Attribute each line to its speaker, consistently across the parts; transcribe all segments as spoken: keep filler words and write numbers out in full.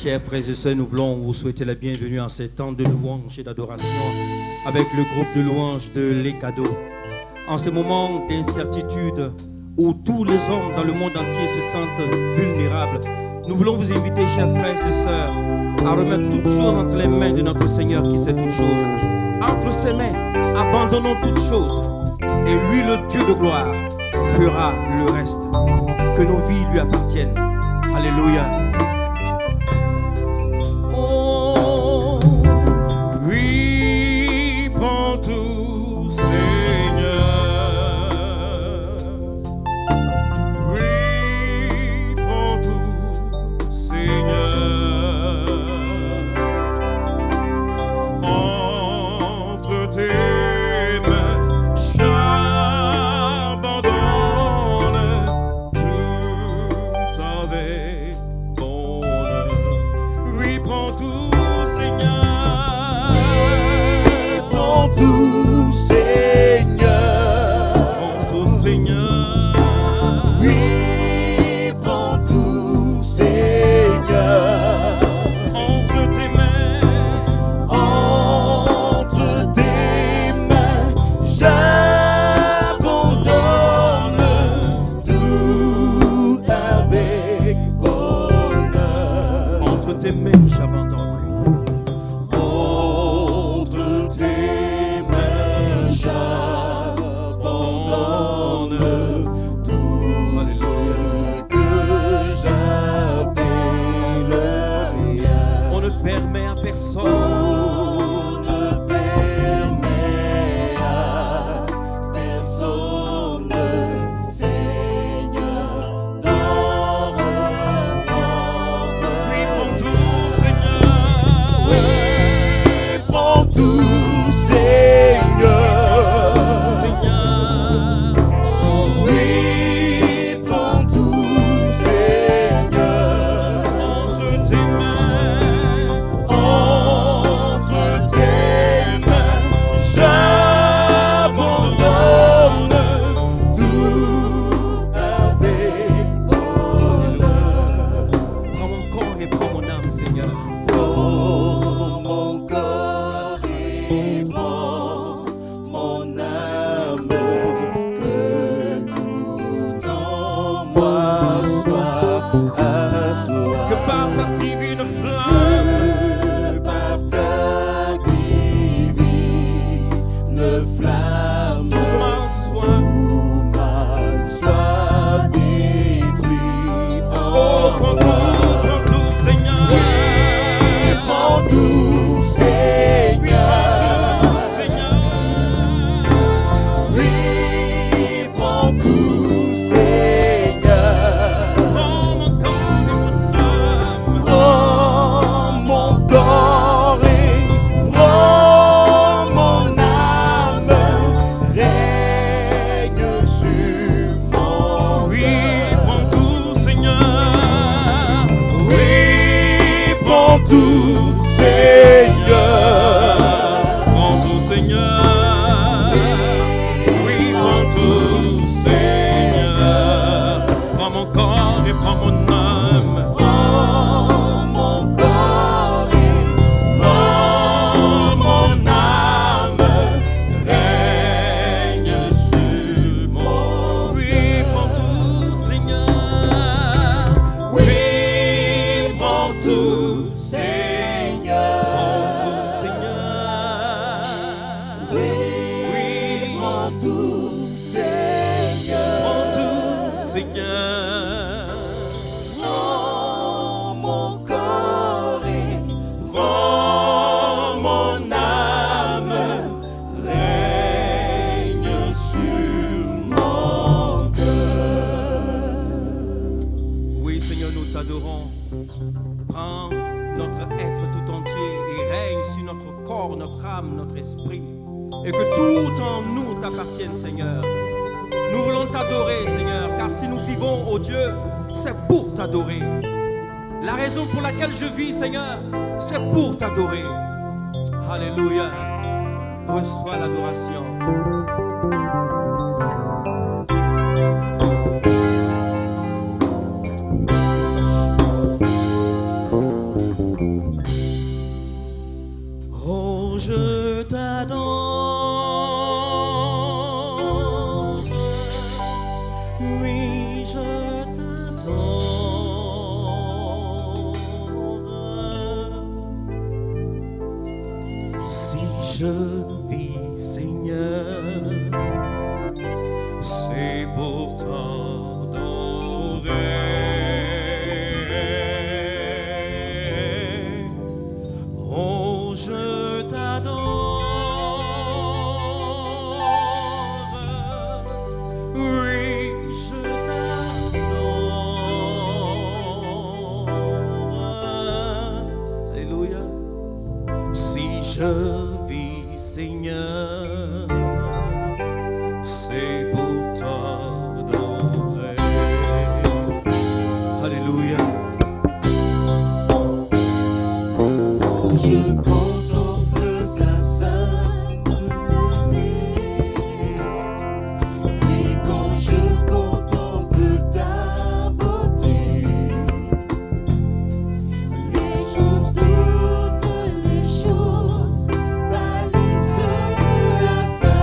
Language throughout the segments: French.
Speaker 1: Chers frères et sœurs, nous voulons vous souhaiter la bienvenue en ces temps de louange et d'adoration avec le groupe de louange de Les Cadeaux. En ce moment d'incertitude où tous les hommes dans le monde entier se sentent vulnérables, nous voulons vous inviter, chers frères et sœurs, à remettre toutes choses entre les mains de notre Seigneur qui sait toutes choses. Entre ses mains, abandonnons toutes choses et lui, le Dieu de gloire, fera le reste. Que nos vies lui appartiennent. Alléluia.
Speaker 2: Oh, oui, prends tout, Seigneur. Oui, prends tout, Seigneur. Entre tes mains, j'abandonne tout avec bonheur. Oui, prends tout, Seigneur.
Speaker 3: Prends tout, Seigneur.
Speaker 2: Prends tout, Seigneur.
Speaker 3: Oui, prends tout, Seigneur.
Speaker 2: Entre tes mains,
Speaker 3: Entre tes mains, j'abandonne tout avec bonheur.
Speaker 1: Entre tes mains, j'abandonne.
Speaker 3: Entre tes mains, j'abandonne tout ce que j'appelle mien.
Speaker 1: On ne permet à personne
Speaker 3: On ne permet à personne, Seigneur, d'en reprendre.
Speaker 2: oui, prends tout, Seigneur.
Speaker 3: Oui, prends tout, Seigneur.
Speaker 2: Seigneur.
Speaker 3: Oui, prends tout, Seigneur.
Speaker 2: Entre tes mains,
Speaker 3: Entre tes mains, j'abandonne tout avec bonheur.
Speaker 1: prends mon corps et prends mon âme, Seigneur.
Speaker 3: Prends mon corps et prends mon âme, que tout en moi soit à toi.
Speaker 2: que par ta divine flamme,
Speaker 3: Que par ta divine flamme,
Speaker 2: ma soif.
Speaker 3: tout mal soit détruit.
Speaker 2: Oh, prends tout, prends tout, Seigneur.
Speaker 3: Prends tout, Seigneur.
Speaker 2: Seigneur.
Speaker 3: Oui, prends tout, Seigneur.
Speaker 2: Prends mon corps et mon âme.
Speaker 3: Prends mon corps et prends mon âme. Règne sur mon
Speaker 2: Oui,
Speaker 3: cœur.
Speaker 2: prends tout, Seigneur.
Speaker 3: Oui, prends tout, Seigneur.
Speaker 2: Prends tout, Seigneur. Oui, prends tout, Seigneur. Prends mon corps et prends mon âme.
Speaker 3: Prends mon corps et prends mon âme. Règne sur mon
Speaker 2: Oui, prends tout, Seigneur.
Speaker 3: Oui, prends tout, Seigneur.
Speaker 2: Prends tout, Seigneur.
Speaker 3: Oui, prends tout, Seigneur.
Speaker 2: Prends tout, Seigneur.
Speaker 3: Prends mon corps et prends mon âme. Règne sur mon cœur.
Speaker 1: Oui, Seigneur, nous t'adorons. Prends notre être tout entier et règne sur notre corps, notre âme, notre esprit. Et que tout en nous t'appartienne, Seigneur. Nous voulons t'adorer, Seigneur, car si nous vivons, ô Dieu, c'est pour t'adorer. La raison pour laquelle je vis, Seigneur, c'est pour t'adorer. Alléluia. Reçois l'adoration. je vis, Seigneur, c'est pour t'adorer. Oh, je t'adore. Oui, je t'adore. Alléluia. Si je vis, Seigneur, c'est pour t'adorer. Alléluia.
Speaker 3: Je contemple ta sainteté, et quand je contemple ta beauté, les choses, toutes les choses pâlissent à ta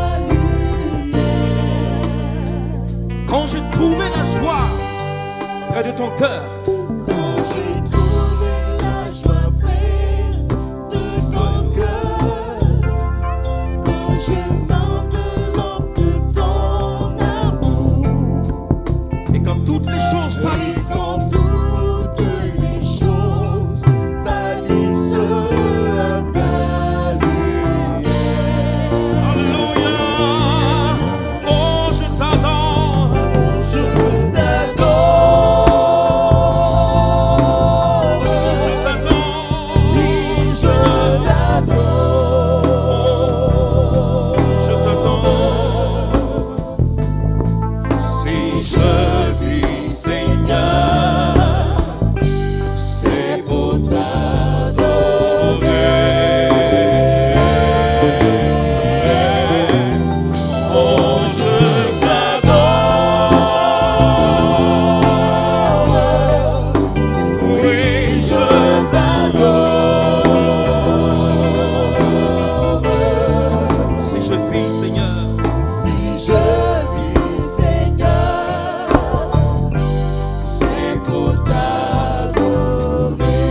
Speaker 3: lumière.
Speaker 1: Quand j'ai trouvé la joie près de ton cœur,
Speaker 3: Quand j'ai trouvé la joie près de ton cœur, quand je m'enveloppe de ton amour,
Speaker 1: et quand toutes les choses
Speaker 3: et
Speaker 1: pâlissent,
Speaker 3: quand toutes les choses pâlissent à ta lumière.
Speaker 1: Alléluia. Oh, je t'adore.
Speaker 3: Je t'adore,
Speaker 1: Je t'adore.
Speaker 3: oui, je t'adore.
Speaker 1: Je t'attends. Si je vis, Seigneur,
Speaker 3: C'est pour t'adorer.
Speaker 1: oh, je
Speaker 3: t'adore. Oui, je t'adore.
Speaker 1: si je vis, Seigneur,
Speaker 3: Si je vis, Seigneur, c'est pour t'adorer.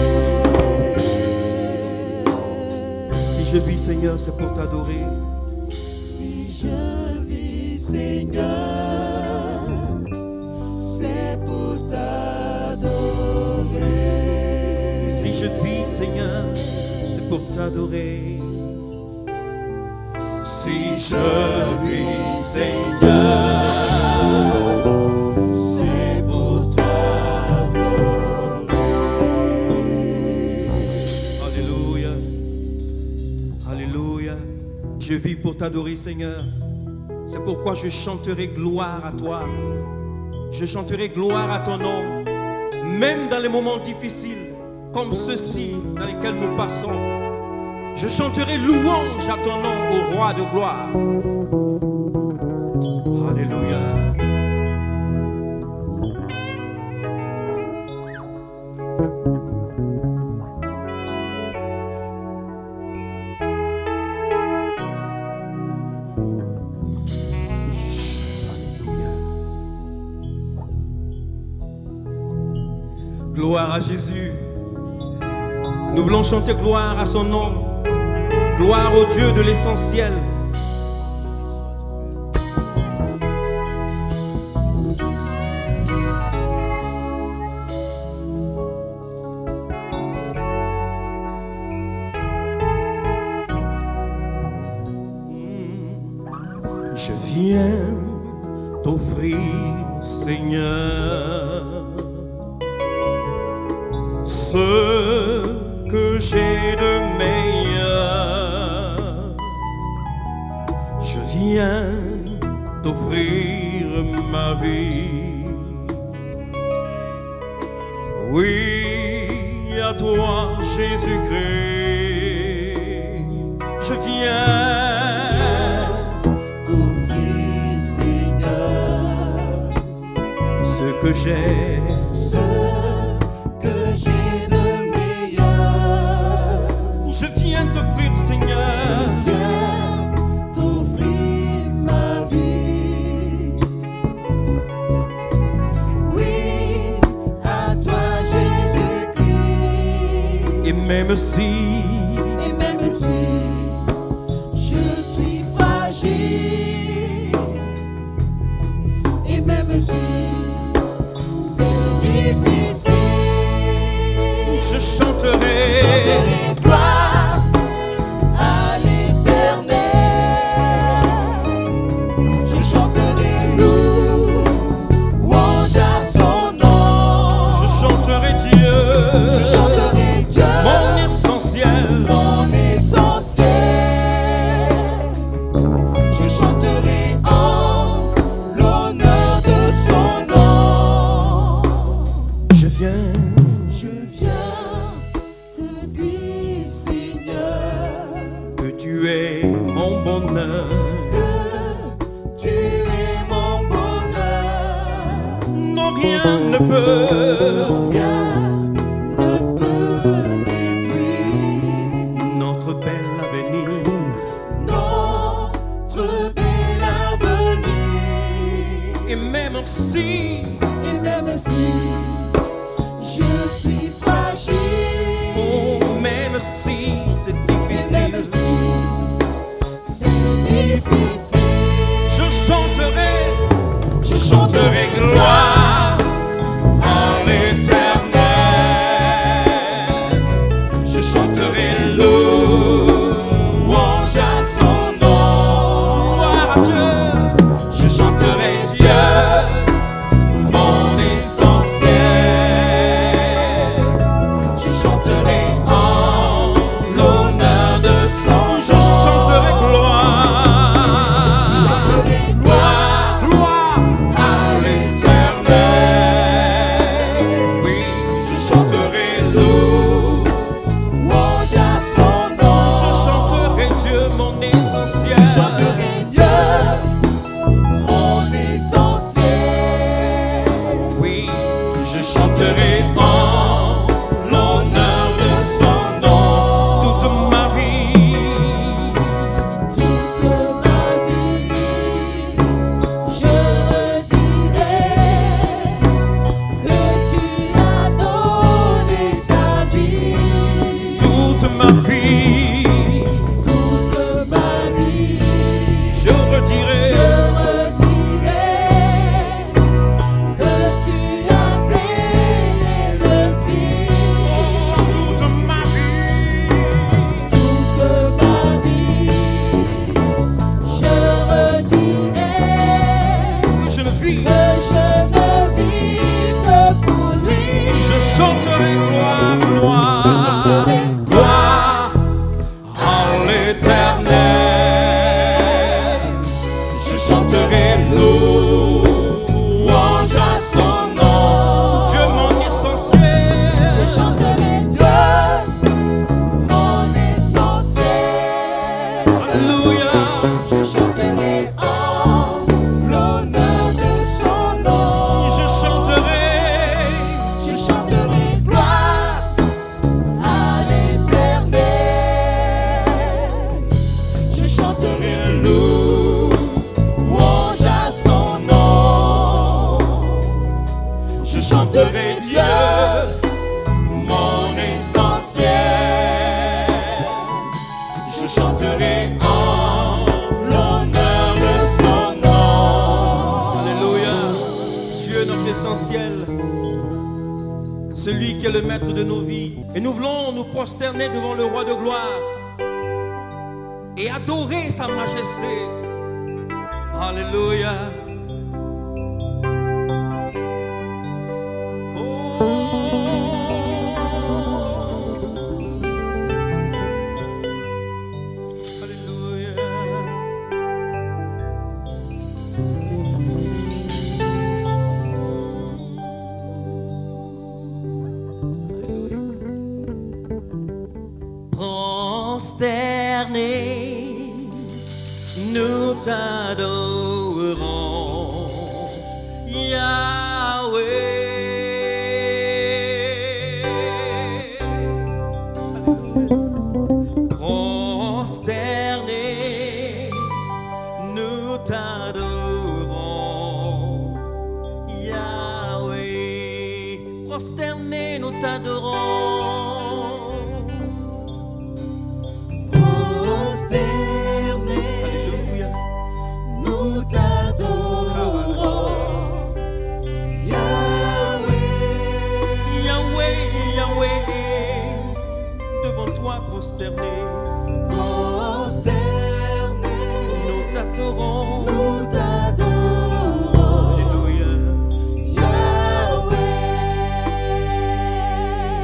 Speaker 1: si je vis, Seigneur, c'est pour t'adorer.
Speaker 3: Si je vis, Seigneur, c'est pour t'adorer.
Speaker 1: Si je vis, Seigneur, c'est pour t'adorer.
Speaker 3: Si je vis, Seigneur, c'est pour t'adorer.
Speaker 1: Alléluia. Alléluia. Je vis pour t'adorer, Seigneur. C'est pourquoi je chanterai gloire à toi. Je chanterai gloire à ton nom. Même dans les moments difficiles, comme ceux-ci dans lesquels nous passons. Je chanterai louange à ton nom, ô roi de gloire. Alléluia. Gloire à Jésus. Nous voulons chanter gloire à son nom. Gloire au Dieu de l'essentiel. Je viens t'offrir, Seigneur, ce que j'ai de meilleur. Je viens t'offrir ma vie. Oui, à toi, Jésus-Christ, je viens
Speaker 3: T'offrir, Seigneur,
Speaker 1: ce que j'ai.
Speaker 3: ce que j'ai de meilleur.
Speaker 1: Je viens t'offrir, Seigneur,
Speaker 3: Viens t'offrir ma vie. Oui, à toi, Jésus-Christ.
Speaker 1: et même si
Speaker 3: Et même si
Speaker 1: non, rien ne peut.
Speaker 3: Rien ne peut détruire
Speaker 1: Notre bel avenir.
Speaker 3: notre bel avenir.
Speaker 1: Et même si,
Speaker 3: Et même si je suis fragile,
Speaker 1: oh, même si c'est
Speaker 3: et
Speaker 1: difficile,
Speaker 3: même si c'est difficile,
Speaker 1: je chanterai,
Speaker 3: je chanterai
Speaker 1: gloire en l'éternel. Je chanterai louange à son nom. Gloire à Dieu. Je chanterai Dieu, mon essentiel.
Speaker 3: Je chanterai
Speaker 1: En l'honneur de son nom. Je chanterai gloire.
Speaker 3: Je chanterai gloire
Speaker 1: Gloire
Speaker 3: à
Speaker 1: l'éternel. Oui, je chanterai louange
Speaker 3: louange à son nom.
Speaker 1: Je chanterai Dieu, mon essentiel.
Speaker 3: Je chanterai Dieu, mon essentiel.
Speaker 1: Oui, je chanterai en l'honneur de son nom toute ma vie.
Speaker 3: Toute ma vie, je redirai que tu as donné ta vie.
Speaker 1: Toute ma vie,
Speaker 3: Toute ma vie,
Speaker 1: je redirai.
Speaker 3: je redirai que tu as payé le prix.
Speaker 1: Toute ma vie,
Speaker 3: Toute ma vie, je redirai
Speaker 1: que je ne vis.
Speaker 3: que je ne vis que pour lui.
Speaker 1: Je chanterai gloire, gloire,
Speaker 3: Je chanterai
Speaker 1: gloire en l'éternel. Je chanterai louange à son nom. Dieu mon essentiel.
Speaker 3: Je chanterai Dieu, mon essentiel.
Speaker 1: Alléluia.
Speaker 3: Je chanterai en l'honneur de son nom.
Speaker 1: Je chanterai.
Speaker 3: Je chanterai gloire à l'éternel. Je chanterai louange à son nom.
Speaker 1: Je chanterai Dieu, mon essentiel. Je chanterai en l'honneur de son nom. Alléluia. Dieu notre essentiel, celui qui est le maître de nos vies. Et nous voulons nous prosterner devant le roi de gloire et adorer sa majesté. Alléluia. Prosternés, nous t'adorons, Yahweh. Prosternés, nous t'adorons, Yahweh. Prosternés, nous t'adorons.
Speaker 3: Prosternés,
Speaker 1: Alléluia.
Speaker 3: nous t'adorons. Yahweh,
Speaker 1: Yahweh, Yahweh, devant toi prosterné,
Speaker 3: prosternés,
Speaker 1: nous t'adorons.
Speaker 3: nous t'adorons.
Speaker 1: Alléluia.
Speaker 3: Yahweh,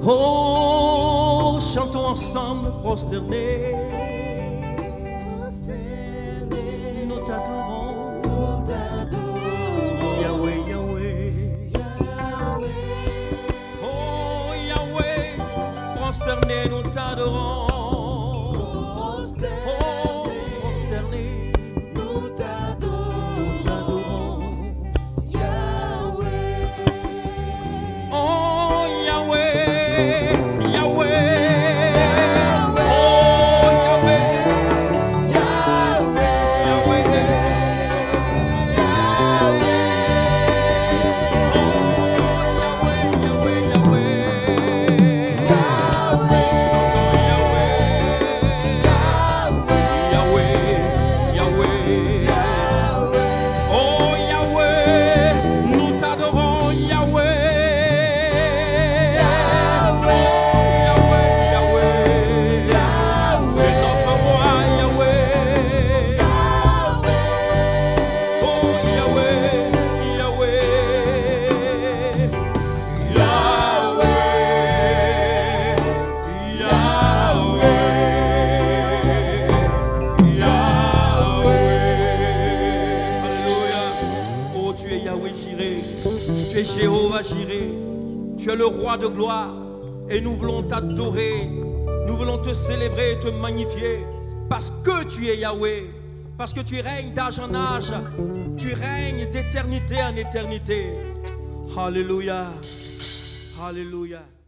Speaker 1: Oh, chantons ensemble, prosternés. Nous t'adorons,
Speaker 3: Nous t'adorons,
Speaker 1: Yahweh, Yahweh.
Speaker 3: Yahweh.
Speaker 1: Oh, Yahweh, prosternés, nous t'adorons. Oh, prosternés,
Speaker 3: Nous t'adorons,
Speaker 1: nous t'adorons.
Speaker 3: Yahweh.
Speaker 1: Oh, Yahweh, Yahweh. Tu es Jéhovah Jireh, tu es le roi de gloire et nous voulons t'adorer, nous voulons te célébrer et te magnifier parce que tu es Yahweh, parce que tu règnes d'âge en âge, tu règnes d'éternité en éternité. Alléluia, Alléluia.